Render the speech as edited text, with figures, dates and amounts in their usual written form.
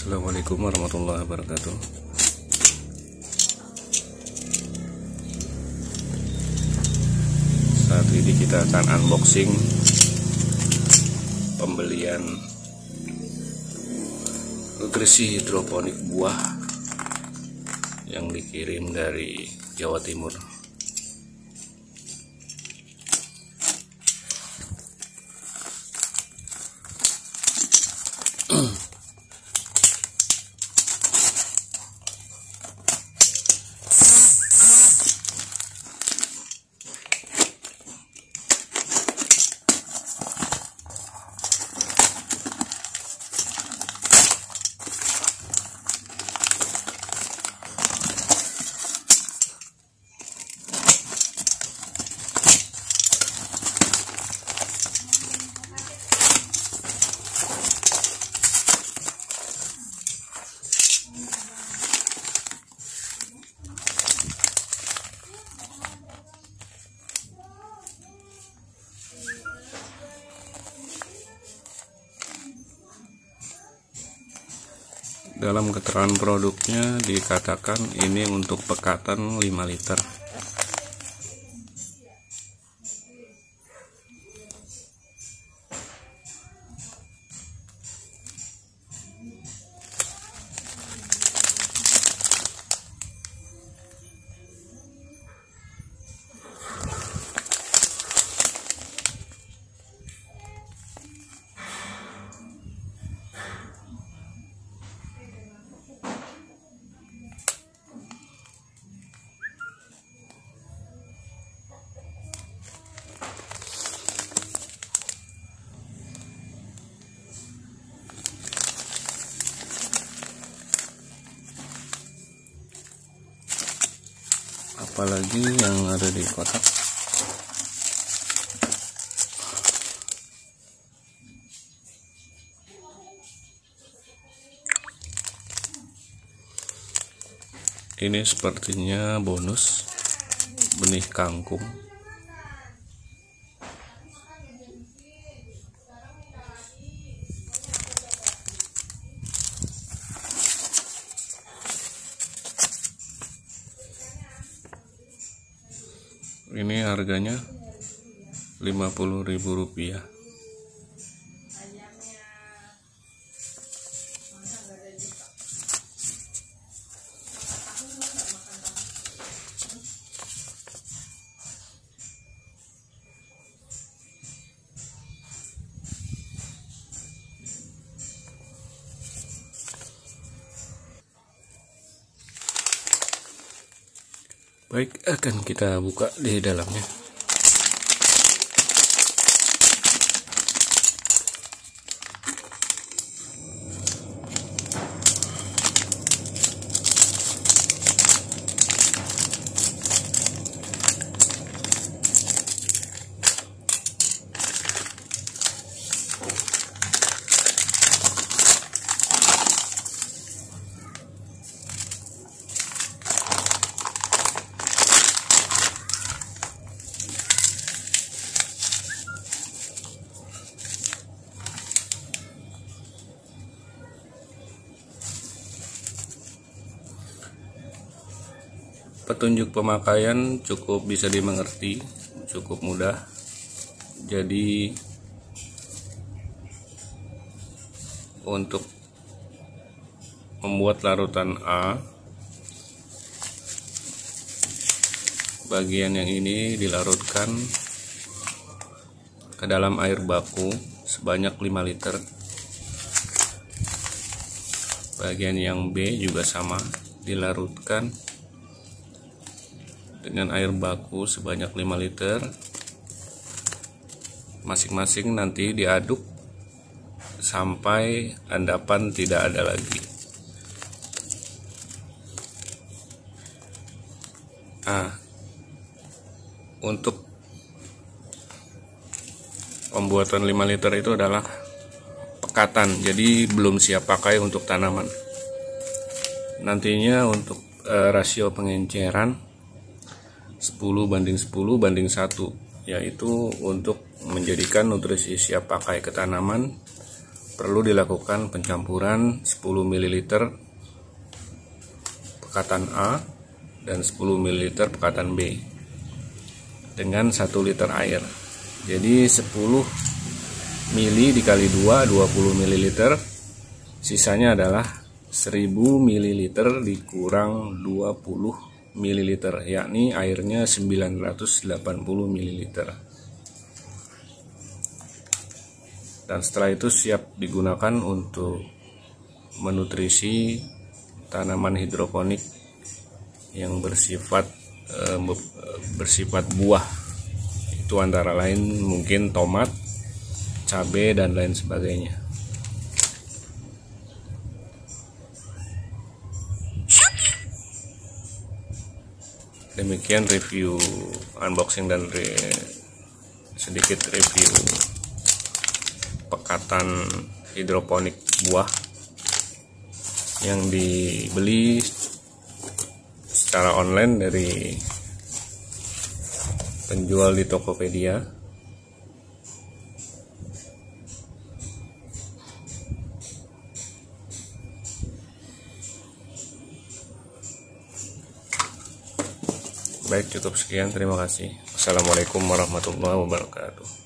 Assalamualaikum warahmatullahi wabarakatuh. Saat ini kita akan unboxing pembelian nutrisi hidroponik buah yang dikirim dari Jawa Timur. Dalam keterangan produknya dikatakan ini untuk pekatan 5 liter. Apalagi yang ada di kotak. Ini sepertinya bonus benih kangkung. Ini harganya Rp50.000. Baik, akan kita buka di dalamnya. Petunjuk pemakaian cukup bisa dimengerti, cukup mudah. Jadi untuk membuat larutan A, bagian yang ini dilarutkan ke dalam air baku sebanyak 5 liter. Bagian yang B juga sama, dilarutkan dengan air baku sebanyak 5 liter. Masing-masing nanti diaduk sampai endapan tidak ada lagi. Untuk pembuatan 5 liter itu adalah pekatan, jadi belum siap pakai untuk tanaman. Nantinya untuk rasio pengenceran 10:10:1, yaitu untuk menjadikan nutrisi siap pakai ke tanaman perlu dilakukan pencampuran 10 ml pekatan A dan 10 ml pekatan B dengan 1 liter air. Jadi 10 ml dikali 2, 20 ml, sisanya adalah 1000 ml dikurang 20 ml, yakni airnya 980 ml. Dan setelah itu siap digunakan untuk menutrisi tanaman hidroponik yang bersifat buah. Itu antara lain mungkin tomat, cabai, dan lain sebagainya. Demikian review unboxing dan sedikit review pekatan hidroponik buah yang dibeli secara online dari penjual di Tokopedia. Baik, cukup sekian. Terima kasih. Assalamualaikum warahmatullahi wabarakatuh.